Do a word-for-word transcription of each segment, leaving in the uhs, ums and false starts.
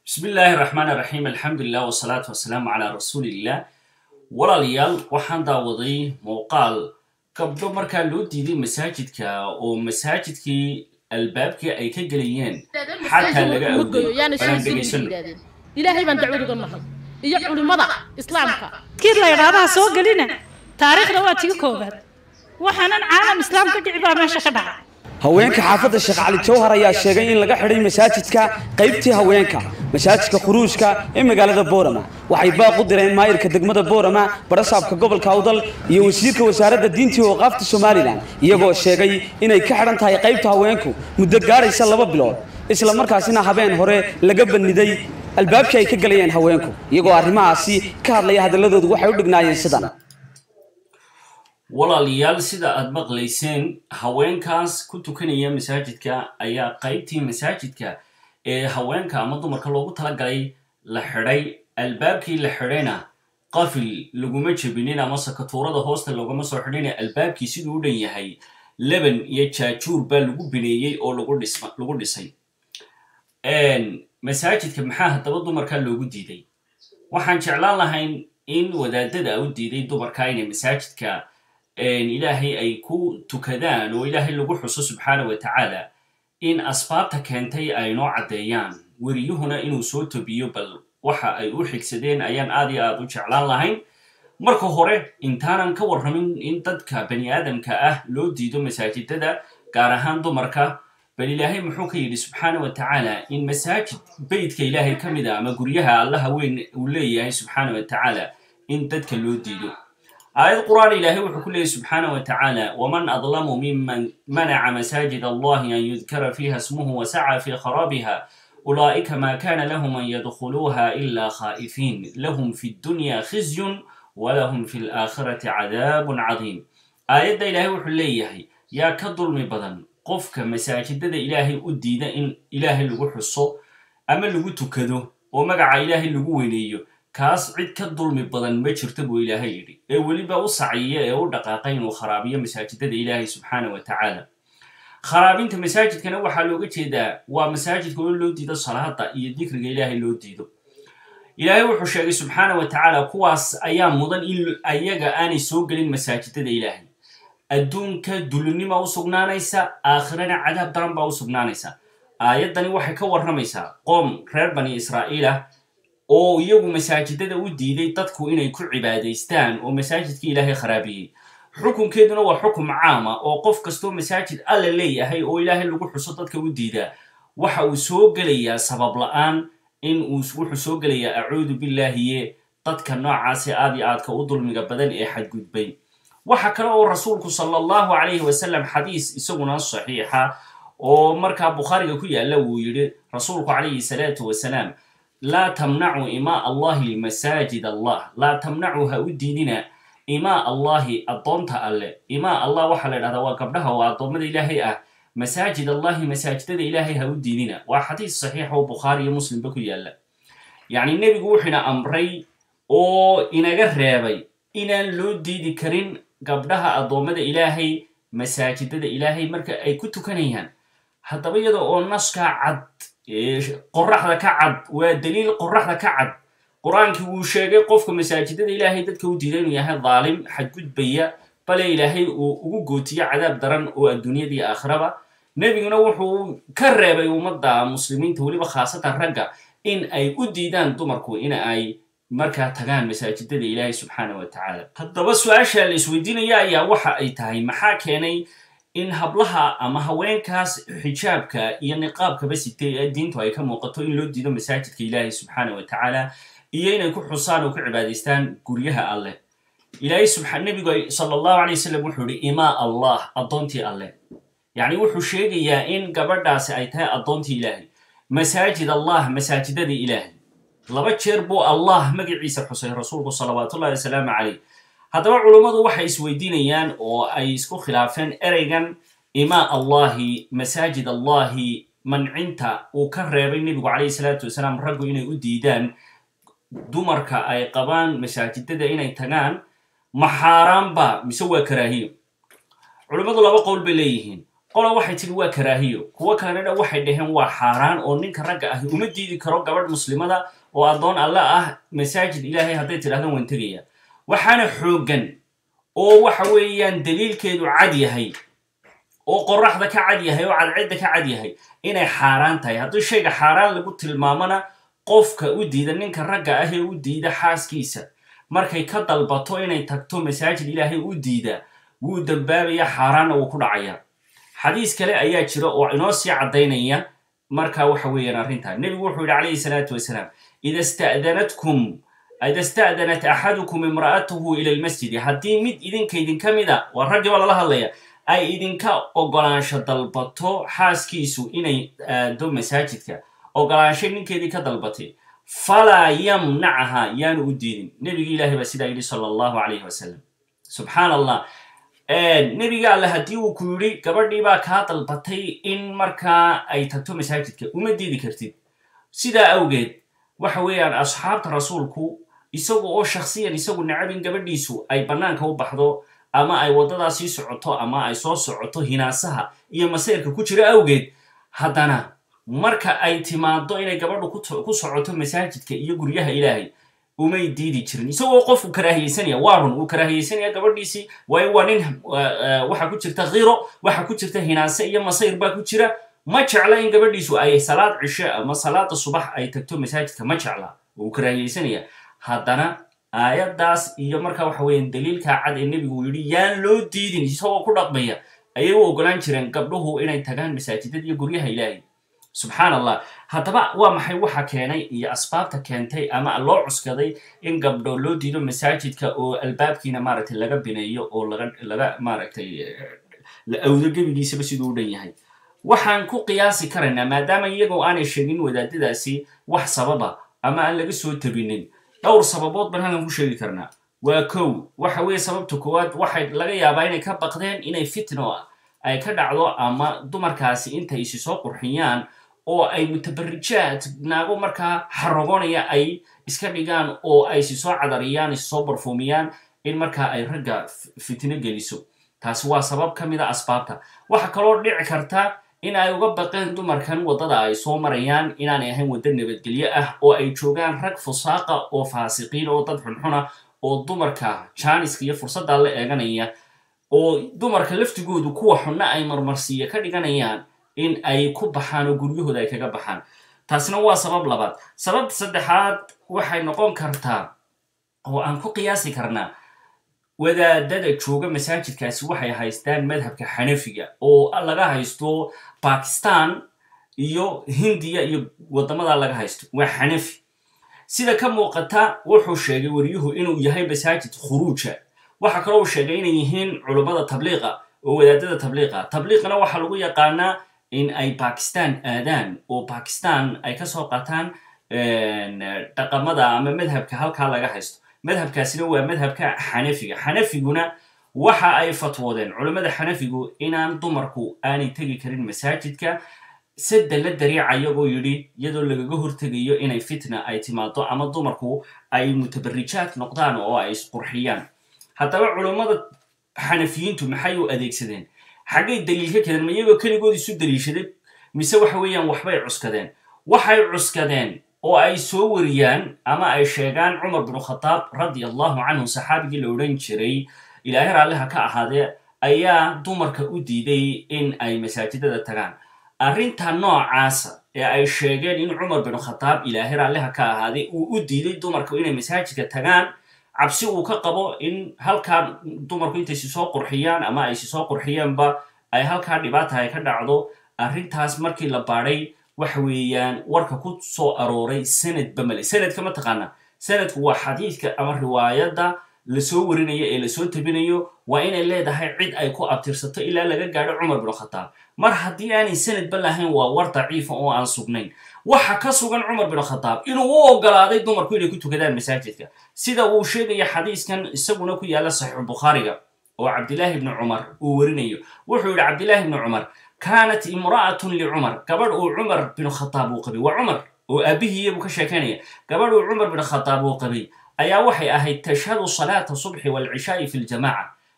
بسم الله الرحمن الرحيم الحمد لله والصلاة والسلام على رسول الله ولا ليال وحان داوضي موقال قبل مركا لو ديدي مساجدك ومساجدك البابك أي كجليين حتى لقى أودي فلان دقيسن إلهي من دعوه قلنا يقول المضى إسلامك كير لا يرادها سوق لنا تاريخ رواتي كوبات وحنا عالم إسلام كجعبا ما شخدع haweenka xaafadda Sheekh Cali Jawhar ayaa sheegay in laga xiray masaajidka qaybtii haweenka masaajidka Khuruushka ee magaalada Boorama waxay baaq u direen maayirka degmada Boorama barasaabka gobolka Awdal iyo wasiirka wasaaradda diinta iyo waqafta Soomaaliland iyagoo sheegay inay ka xiran tahay qaybta haweenku muddo gaaraysa laba bilood isla markaasina habeen hore laga baniday albaabkii ay ka galayeen haweenku iyagoo arrimahaasi ka hadlaya hadaladoodu waxay u dhignaayeen sidan walaalayaal sida aad maqlayseen haweenkaas ku tukanaya masaajidka ayaa qaybtii masaajidka ee haweenka ama dumarka loogu talagalay la xiray albaabkii la xirayna qafil laguma jabinin ama sakatuurada hoosta loogama soo xidhin albaabkii siduu u dhan yahay leban iyo jaajuur baa lagu bineeyay oo lagu dhisma lagu dhisay een masaajidka maxaa hadaba dumarka loogu diiday waxaan jeclaan lahayn in wadaadada u diiday dumarka inay masaajidka إلهي أي كو تكدان وإلهي لغو حسو سبحانه وتعالى إن أسبابتا كانتي أي نوع عديان وريوهنا إنو سوتو بيو بل وحا أي أوحيك سدين أيان آدي آدو جعلان لهين مركو هوري إنتانا كورهمين إن تدكا بني آدم كأه لو ديدو مساجد تدا قارهان دو مركا بل إلهي محوكي سبحانه وتعالى إن مساجد بيتك إلهي كمدا أما قريها الله وين وليه سبحانه وتعالى إن تدكا لو ديدو آية القرآن إلهي وحكوله سبحانه وتعالى ومن أظلم ممن منع مساجد الله أن يذكر فيها اسمه وسعى في خرابها أولئك ما كان لهم أن يدخلوها إلا خائفين لهم في الدنيا خزي ولهم في الآخرة عذاب عظيم آية إلهي وحليه يا كظلم بدن قفك مساجد إلهي أديد إن إلهي لغو حصو أما لغو تكدو ومقع إلهي لغو وينيو kaas cid ka dulmi badan ma jirto buu Ilaahay yiri ee waliba u saciye ee u dhaqaaqayn oo kharabiya masaajidada Ilaahay subhanahu wa ta'ala kharabinta masaajidkana waxa looga jeedaa waa masaajidka oo loo diido salaada iyo dhikriga Ilaahay loo diido Ilaahay wuxuu sheegay subhanahu wa ta'ala kuwaas ayaa mudan in ayaga aanay soo galin masaajidada Ilaahay adduunka dulnimo u sugnaanaysa aakhirana cadaab daran baa u sugnaanaysa aayadani waxay ka warramaysaa qoom reer bani Israa'iila oo iyagu masaajidada u diiday dadku inay ku cibaadaystaan oo masaajidka Ilaahay kharaabiyay xukunkeeduna waa xukum caam ah oo qof kasto masaajid alla leeyahay oo Ilaahay lagu xuso dadka u diida waxa uu soo galayaa sabab la'aan in uu wuxuu soo galayaa a'uudu billahi dadka noocaas aad iyo aadka u dulmiga badan ee xadgudbay waxa kale oo rasuulku sallallahu alayhi wa sallam xadiis isaguna saxiixa oo marka Bukhariga ku yaala uu yiri rasuulku alayhi salatu wa salam لا تمنعوا إماء الله لمساجد الله لا تمنعوها وديننا إماء الله أضمت الله إماء الله وحل هذا وقبلها وأضمت إلهي أه مساجد الله مساجد إلهي وديننا وحديث صحيح وبخاري مسلم بكو يلا يعني النبي يقول أمري أو إن جربي إن لو دي كرين قبلها أضمت إلهي مساجد إلهي مركا أي كنت كنيهان حتى بيضا النص كعد قرحة كعد ودليل قرحة كعد قرآن كي شيء قف كمساجد إلهي تدك ودينه يا ظالم حجود بيا بلا إلهي وجوتي عذاب درن والدنيا دي آخرة نبي نوح كرب يومضى مسلمين تولي بخاصة الرجع إن أي وديدان تمركو إن أي مركا تجان مساجد إلهي سبحانه وتعالى هذا بس أشياء اللي سويدين يا يا وح أي تاي محاكيني إن هبلها أما هوينكاس حجابك iyo niqaabka basitay diintu ay ka muuqato in loo diido masaajidka Ilaahay subhanahu wa ta'ala iyo inay ku xusaan oo ku cibaadaystaan guryaha Allah Ilaahay subhanahu nabiga sallallahu alayhi wasallam wuxuu yiri ima Allah adoonti Allah yani wuxuu sheegayaa in gabadhaasi ay tahay adoonti Ilaahay masaajid Allah masaajidada Ilaahay laba jeer buu Allah magaciisa xusay rasuulku sallallahu alayhi wasallam alayhi هذا علماء waxay isweydiinayaan oo ay isku khilaafeen ereygan ima allahi masajid allahi mancinta uu ka reebay nabigu kaleey salaatu wasalaam raggu inay u diidaan dumarka ay qabaan masaajidada inay tagaan maxaram ba mise waa karaahiyo culimadu laba qowl bay leeyihiin qola waxay tiri waa karaahiyo kuwa kalena waxay dhaheen waa xaaraan oo ninka ragga ah uma diidi karo gabadh muslimada oo adoon alla ah masaajid ilaahay hadday tidhahdaan waan tegaya waxaana xoogan oo waxa weeyaan daliilkeedu cad yahay oo qoraxda ka cad yahay oo cadceedda ka cad yahay inay xaaraan tahay haddii shayga xaaraan lagu tilmaamana qofka u diida ninka ragga ah ee u diida xaaskiisa markay ka dalbato inay tagto masaajid ilaahay u diida wuu dambaabaya xaaraanna wuu ku dhacaya xadiis kale ayaa jira oo inoo sii caddaynaya markaa waxa weeyaan arrintaa nebigu wuxuu yidhi calayhi salaatu wasalaam ida sta'danatkum ida sta'danat axadukum imra'atahu ila almasjidi haddii mid idinka idinka mida waa raggii baa lala hadlaya ay idinka ogolaansho dalbato xaaskiisu inay aado masaajidka ogolaansho ninkeedii ka dalbatay falaa yamnacaha yaanu u diidin nebigi ilaahay baa sidaa yidhi sala allahu calayhi wasalam subxaan allah nebiga alle haddii uu ku yidhi gabadhii baa kaa dalbatay in markaa ay tagto masaajidka uma diidi kartid sidaa awgeed waxa weeyaan asxaabta rasuulku isagu oo shakhsiyan isagu necab in gabadhiisu ay bannaanka u baxdo ama ay waddadaa sii socoto ama ay soo socoto hinaasaha iyo masayrka ku jira awgeed haddana marka ay timaado inay gabadhu ku socoto masaajidka iyo guryaha ilaahay umay diidi jirin isagoo qofku karaahiyeysanaya waa run uu karaahiyeysanaya gabadhiisii waayo waa nin waxa ku jirta khiro waxa ku jirta hinaase iyo masayr baa ku jira ma jecla in gabadhiisu ay salaad cishe ama salaada subax ay tagto masaajidka ma jecla uu karaahiyeysanaya haddana aayaddaas iyo markaa waxa weeyaan daliilkaa cad ee nebigu uu yidhi yaan loo diidin isagoo ku dhaqmaya ayay u ogolaan jireen gabdhuhu inay tagaan masaajidada iyo guryaha ilaahay subxaan allah haddaba waa maxay waxa keenay iyo asbaabta keentay ama loo cuskaday in gabdho loo diido masaajidka oo albaabkiina maaragtay laga bineeyo oo laga laga maaragtay la awdo gebigiisaba siduu u dhan yahay waxaan ku qiyaasi karaynaa maadaama iyagoo aanay sheegin wadaadadaasi wax sababa ama aan laga soo tabinin dhowr sababood baan halkan ku sheegi karnaa waa kow waxa weeye sababta koowaad waxay laga yaabaa inay ka baqdeen inay fitno ay ka dhacdo ama dumarkaasi intay isi soo qurxiyaan oo ay mutabarijaad naago markaa xarogonaya ay iska dhigaan oo ay si soo cadariyaan is soo barfuumiyaan in markaa ay ragga fitno geliso taasi waa sabab ka mid a asbaabta waxa kaloo dhici karta in ay uga baqeen dumarkan waddada ay soo marayaan inaanay ahayn waddo nabadgelyo ah oo ay joogaan rag fusaaqa oo faasiqiin oo dad xunxuna oo dumarka jaaniska iyo fursaddaa la eeganaya oo dumarka laftigoodu kuwa xunna ay marmarsiiya ka dhiganayaan in ay ku baxaan oo guryahooda ay kaga baxaan taasina waa sabab labaad sababta saddexaad waxay noqon kartaa oo aan ku qiyaasi karnaa wadaadada jooga masaajidkaasi waxay haystaan madhabka xanafiga oo laga haysto bakistan iyo hindiya iyo waddamada laga haysto waa xanafi sida ka muuqata wuxuu sheegay wariyuhu inuu yahay masaajid khuruuja waxa kaloo uu sheegay inay yihiin culummada tabliiqa oo wadaadada tabliiqa tabliiqna waxaa lagu yaqaanaa in ay bakistan aadaan oo bakistan ay ka soo qataan dhaqamada ama madhabka halkaa laga haysto madhabkaasina waa madhabka xanafiga xanafiguna waxa ay fatwoodeen culammada xanafigu inaan dumarku aanay tegi karin masaajidka sadda la dariica iyagoo yidhi iyadoo lagaga hortegayo inay fitna ay timaado ama dumarku ay mutabarijaad noqdaan oo ay isqurxiyaan haddaba culammada xanafiyiintu maxay u adeegsadeen xaggay daliil ka keeneen ma iyagoo keligood isu daliishaday mise waxa weeyaan waxbay cuskadeen waxay cuskadeen oo ay soo wariyaan ama ay sheegaan cumar binu khataab radia allahu canhu saxaabigii la odhan jiray ilaahay raalliha ka ahaadee ayaa dumarka u diiday in ay masaajidada tagaan arrinta noocaasa ee ay sheegeen in cumar binu khataab ilaahay raalliha ka ahaaday uu u diiday dumarku inay masaajidka tagaan cabsi uu ka qabo in halkaa dumarku intay si soo qurxiyaan ama ay si soo qurxiyeenba ay halkaa dhibaata ay ka dhacdo arrintaas markii la baadhay waxa weeyaan warka ku soo arooray sanadba male sanadka ma taqaana sanadku waa xadiidka ama riwaayadda lasoo warinayo ee lasoo tabinayo waa inay leedahay cid ay ku abtirsato ilaa laga gaadho cumar binu khataab mar haddii aanay sanadba lahayn waa war daciifa oo aan sugnayn waxa ka sugan cumar binu khataab inuu u ogolaaday dumarku inay ku tukadaan masaajidka sida uu sheegaya xadiiskan isaguna ku yaalla saxiixu bukhaariga oo cabdillaahi ibni cumar uu warinayo wuxuu yidhi cabdillaahi ibni cumar kaanat imra'atun licumar gabadh uu cumar binu khataab uu qabay waa cumar oo aabihiiya buu ka sheekanaya gabadh uu cumar binu khataab uu qabay ayaa waxay ahayd tashhadu salaata subxi waalcishaa'i fi ljamaca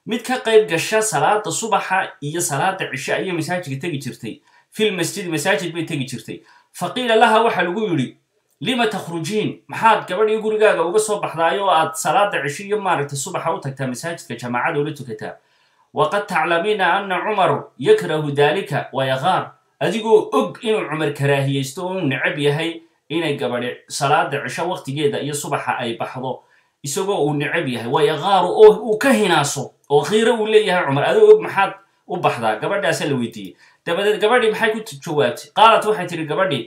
mid ka qayb gasha salaada subaxa iyo salaada cisha iyo masaajidka tagi jirtay fil masjid masaajid bay tagi jirtay faqiila laha waxa lagu yiri lima takhrujiin maxaad gabadhii gurigaaga uga soo baxdaayo aad salaada cisha iyo maaragtay subaxa u tagtaa masaajidka jamaacada ula tukataa waqad ta'lamina anna umar yakrahu dalika wa yaghar adigoo og inuu umar karaahiyeysto oo necab yahay inay gabadhi salaada cisha waqtigeeda iyo subaxa ay baxdo isagoo uu necab yahay wa yaghar oo uu ka hinaaso oo khiira uu leeyahay umar adoo og maxaad u baxdaa gabadhaas la weydiiyay dabadeed gabadhii maxay ku jawaabtay qaalat waxay tiri gabadhii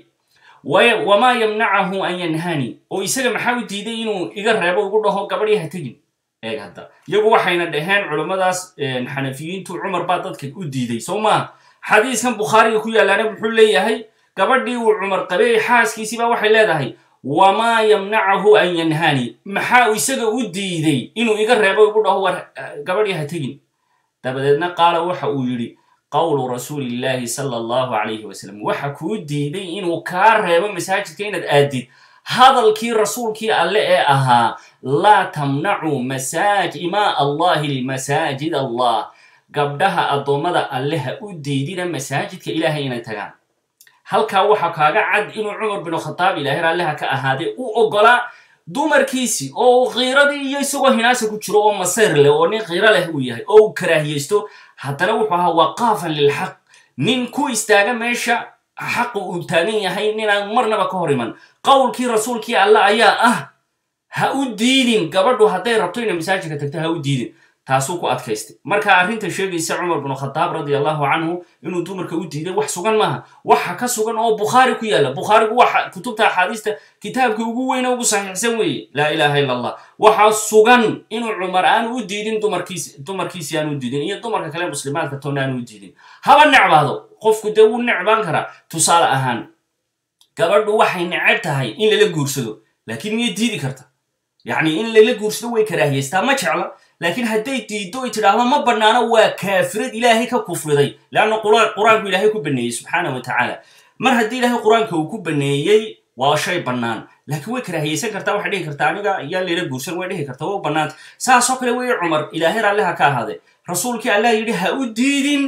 wama yamnacahu an yanhani oo isaga maxaa u diiday inuu iga reebo ugu dhaho gabadhii ha tegin eeg hadda iyagu waxayna dhaheen culimadaas xanafiyiintu cumar baa dadka u diiday soo maa xadiiskan bukhaariga ku yaalaana wuxuu leeyahay gabadhii uu cumar qabay xaaskiisii baa waxay leedahay wama yamnacahu an yanhani maxaa isaga u diiday inuu iga reebo ugu dhaho war gabadhii ha tegin dabadeedna qaala waxa uu yidhi qawlu rasuulillahi sala allahu calayhi wasalam waxa kuu diiday inuu kaa reebo masaajidka inaad aadid hadalkii rasuulkii alle ee ahaa laa tamnacuu masaajid imaa allahi limasaajid allah gabdhaha addoommada alle ha u diidina masaajidka ilaahay inay tagaan halkaa waxa kaaga cad inuu cumar binu khataab ilaahay raalliha ka ahaaday u oggolaa dumarkiisii oo khiiradii iyo isagoo hinaasa ku jiro oo masayr leh oo nin khiiro leh uu yahay oo uu karaahiyeysto haddana wuxuu ahaa waqaafan lilxaq nin ku istaaga meesha xaqu uu taagan yahay ninaan marnaba ka hor iman qowlkii rasuulkii alle ayaa ah ha u diidin gabadhu hadday rabto inay masaajidka tagto ha u diidin taasuu ku adkaystay marka arrinta sheegaysa cumar binu khataab radiallahu canhu inuu dumarka u diiday wax sugan maaha waxa ka sugan oo bukhaari ku yaalla bukhaarigu waxa kutubta axaadiista kitaabka ugu weyne ugu saxiixsan weeye laa ilaaha illa allah waxaa sugan inuu cumar aan u diidin dumarkiisi dumarkiisi aan u diidin iyo dumarka kale muslimaadka toona aan u diidin haba necbaado qofku dee wuu necbaan karaa tusaale ahaan gabadhu waxay necab tahay in lala guursado laakiin miyay diidi karta yacni in lala guursado way karaahiyeystaa ma jecla laakiin hadday diiddo ay tidhaahdo ma bannaano waa kaafirad ilaahay ka kufriday leanna qur-aanku ilaahay ku baneeyey subxaana wa tacaala mar haddii ilaahay qur-aanka uu ku baneeyey waa shay bannaan laakiin way karaahiyeysan kartaa waxay dhihi kartaa aniga yaa layla guursan way dhihi kartaa waa u bannaanta saasoo kale wey cumar ilaahay raalliha ka ahaaday rasuulkii allah yidhi ha u diidin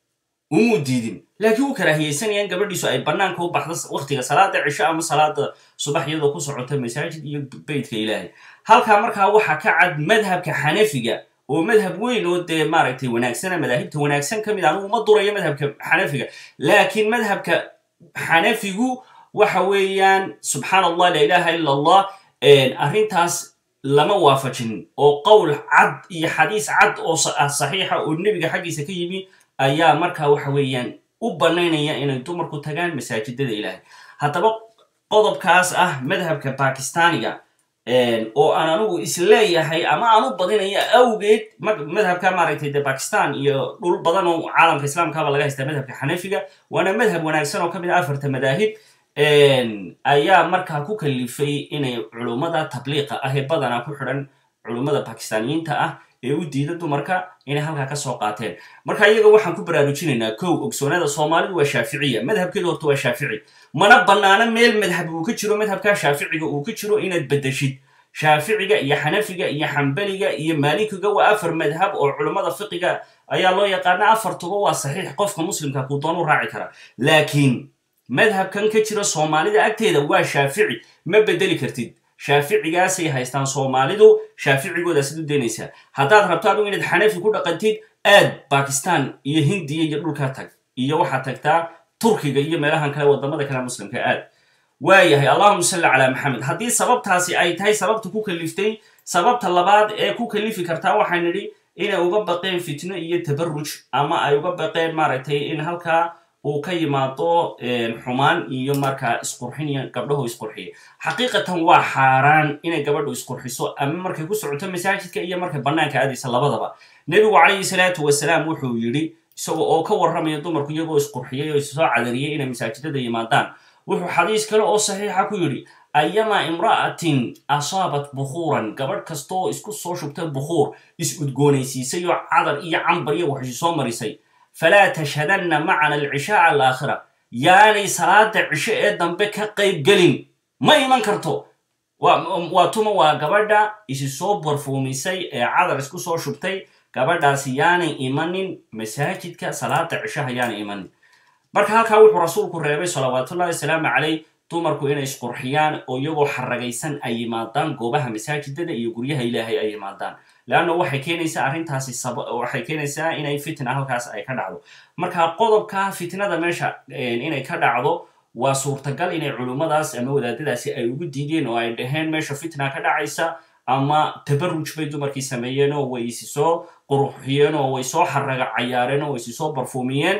umuu diidin laakiin wuu karaahiyeysanayaan gabadhiisu ay bannaanka u baxdo waqtiga salaada cisho ama salaada subax iyadoo ku socota masaajid iyo beytka ilaahay halkaa markaa waxaa ka cad madhabka xanafiga oo madhab weyn oo dee maaragtay wanaagsana madaahibta wanaagsan ka mid a anugu ma durayo madhabka xanafiga laakiin madhabka xanafigu waxa weeyaan subxaan allah laa ilaaha illa allah arrintaas lama waafajin oo qowl cad iyo xadiis cad oo saxiixa oo nebiga xaggiisa ka yimi ayaa markaa waxa weeyaan u bannaynaya inay dumarku tagaan masaajidada ilaahay haddaba qodobkaas ah madhabka bakistaaniga oo aan anugu isleeyahay ama aan u badinaya awgeed madhabka maaragtay de bakistan iyo dhul badan oo caalamka islaamkaaba laga haystaa madhabka xanafiga waana madhab wanaagsan oo ka mid a afarta madaahib ayaa markaa ku kalifay inay culummada tabliiqa ah ee badanaa ku xidhan culummada bakistaaniyiinta ah ee u diida dumarka inay halkaa ka soo qaateen marka iyaga waxaan ku baraarujinaynaa kow ogsoonada soomaalidu waa shaaficiya madhabkeedu horta waa shaafici mana bannaana meel madhab uu ka jiro madhabkaa shaaficiga uu ka jiro inaad beddeshid shaaficiga iyo xanafiga iyo xambaliga iyo maalikiga waa afar madhab oo culummada fiqiga ayaa loo yaqaana afartuba waa saxiix qofka muslimka kuu doon u raaci kara laakiin madhabkan ka jira soomaalida agteeda waa shaafici ma beddeli kartid shaaficigaasay haystaan soomaalidu shaaficigoodaasad u daynaysaa haddaad rabto adigu inaad xanafi ku dhaqantid aad bakistan iyo hindiya iyo dhulkaa tag iyo waxaad tagtaa turkiga iyo meelahan kale wadamada kale muslimka aad waayahay allahuma salli calaa maxamed haddii sababtaasi ay tahay sababta ku kaliftay sababta labaad ee ku kalifi kartaa waxaan nidhi inay uga baqeen fitno iyo tabaruj ama ay uga baqeen maaragtay in halkaa uu ka yimaado xumaan iyo markaa isqurxin iyo gabdhahu isqurxiya xaqiiqatan waa xaaraan inay gabadhu isqurxiso ama markay ku socoto masaajidka iyo markay bannaanka aadaysa labadaba nebigu calayhi salaatu wasalaam wuxuu yidhi isagoo oo ka warramaya dumarku iyagoo isqurxiyay oo issoo cadariyay inay masaajidada yimaadaan wuxuu xadiis kale oo saxiixa ku yidhi ayamaa imra'atin asaabat bukhuuran gabadh kastooo isku soo shubtay bukhuur is udgoonaysiisay oo cadar iyo cambar iyo waxshi soo marisay falaa tashhadanna macana alcishaaa alaakhira yaanay salaada cisho ee dambe ka qayb gelin ma iman karto waa tuma waa gabadha isi soo barfuumisay ee cadar isku soo shubtay gabadhaasi yaanay imanin masaajidka salaada cishaha yaanay imanin marka halkaa wuxuu rasuulku reebay salawaatullahi wasalaamu calayh dumarku inay isqurxiyaan oo iyagoo xaragaysan ay yimaadaan goobaha masaajidada iyo guryaha ilaahay ay yimaadaan leanna waxay keenaysaa arrintaasi waxay keenaysaa inay fitna halkaas ay ka dhacdo marka qodobka fitnada meesha inay ka dhacdo waa suurtagal inay culummadaas ama wadaadadaasi ay ugu diideen oo ay dhaheen meesha fitna ka dhacaysa ama tabaruj bay dumarkii sameeyeen oo way isi soo quruxiyeen oo way soo xaraga cayaareen oo way isi soo barfuumiyeen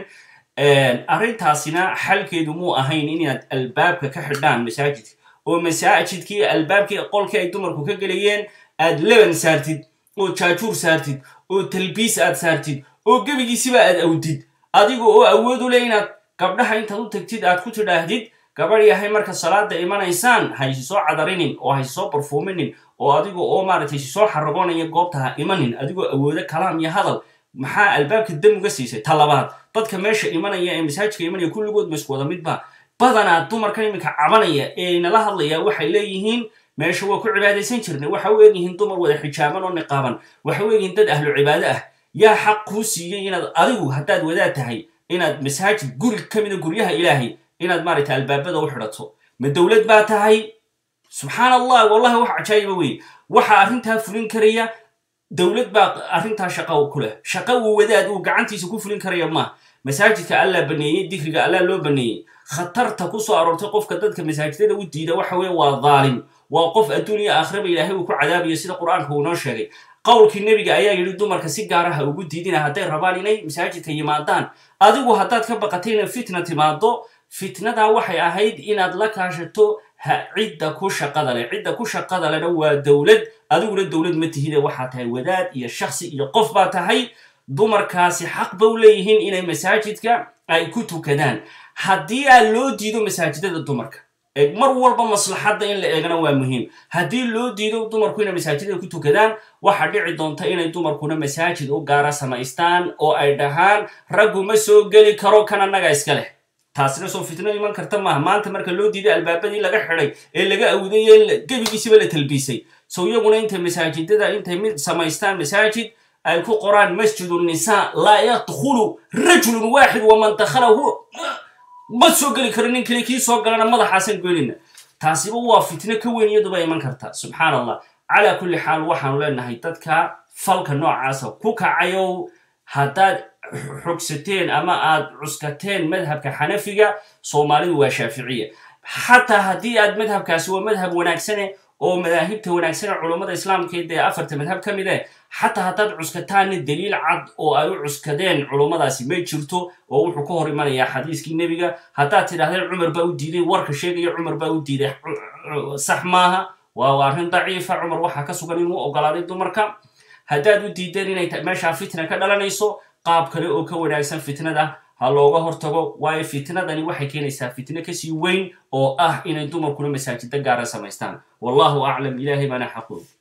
arrintaasina xalkeedu muu ahayn inaad albaabka ka xidhaan masaajidka oo masaajidkii albaabkii qolkii ay dumarku ka gelayeen aad leban saartid oo jaajuur saartid oo talbiis aad saartid oo gebigiisiba aad awdid adiga oo awood u leh inaad gabdhaha intaad u tagtid aad ku tidhaahdid gabadh yahay marka salaada imanaysaan ha isi soo cadarinin oo ha isi soo barfuuminin oo adiga oo maaragtay isi soo xaragoonaya goobta ha imanin adigoo awoodo kalaam iyo hadal maxaa albaabka dam uga siisay talabaad dadka meesha imanaya ee masaajidka imanaya kulligood ma isku wada midba badanaa dumarkan iminka cabanaya ee nala hadlaya waxay leeyihiin meesha waa ku cibaadaysan jirnay waxa u egyihiin dumar wada xijaaban oo niqaaban waxa u egyihiin dad ahlu cibaado ah yaa xaq kuu siiyey inaad adigu haddaad wadaad tahay inaad masaajid guri ka mida guryaha ilaahay inaad maaragtay albaabada u xidhato ma dowlad baa tahay subxaan allah wallahi wax cajaayiba wey waxaa arrintaa fulin karaya dowlad baa arrintaa shaqa ku leh shaqa uu wadaad uu gacantiisa ku fulin karaya maaha masaajidka allaa baneeyey dikriga allaa loo baneeyey khatarta ku soo aroortay qofka dadka masaajidada u diida waxa weeye waa dhaalim waa qof adduuniya aakhiraba ilaahay uu ku cadaabayo sida qur-aanka uu noo sheegay qowlkii nebiga ayaa yidhi dumarka si gaaraha ugu diidina hadday rabaan inay masaajidka yimaadaan adigu haddaad ka baqatay inay fitna timaado fitnadaa waxay ahayd inaad la kaashato cidda ku shaqada leh cidda ku shaqada lehna waa dowlad adiguna dowlad ma tihide waxaa tahay wadaad iyo shaksi iyo qof baa tahay dumarkaasi xaq ba u leeyihiin inay masaajidka ay ku tukadaan haddii aan loo diido masaajidada dumarka mar walba maslaxadda in la eegana waa muhiim haddii loo diido dumarku inay masaajidada ku tukadaan waxaa dhici doonta inay dumarkuna masaajid u gaara samaystaan oo ay dhahaan raggu ma soo geli karo kan annaga iska leh taasina soo fitno iman karta maaha maanta marka loo diiday albaabadii laga xidhay ee laga awdayee gebigiisiba la talbiisay so iyaguna intay masaajidada intay mid samaystaan masaajid ay ku qoraan masjidu nisaa laa yadkhulu rajulun waaxid waman dakhalahu ma soo geli karo nin kale kii soo galana madaxaasan goynina taasiba waa fitno ka weyn iyaduba iman karta subxaan allah calaa kulli xaal waxaanu leenahay dadka falka noocaasa ku kacayow haddaad xogsateen ama aad cuskateen madhabka xanafiga soomaalidu waa shaaficiya xataa haddii aad madhabkaasi waa madhab wanaagsane oo madaahibta wanaagsane culummada islaamkeed ee afarta madhab ka mid eh xataa haddaad cuskataanna daliil cad oo ay u cuskadeen culummadaasi may jirto oo wuxuu ka hor imanayaa xadiiskii nebiga haddaad tidhahdeen cumar baa u diiday warka sheegaya cumar baa u diiday sax maaha waa arrin daciifa cumar waxaa ka sugan inuu ogolaaday dumarka haddaad u diideen inay meeshaa fitna ka dhalanayso qaab kale oo ka wanaagsan fitnada ha looga hortago waayo fitnadani waxay keenaysaa fitno kasii weyn oo ah inay dumarkuna masaajida gaara samaystaan wallahu aclam ilaahay baana xaqood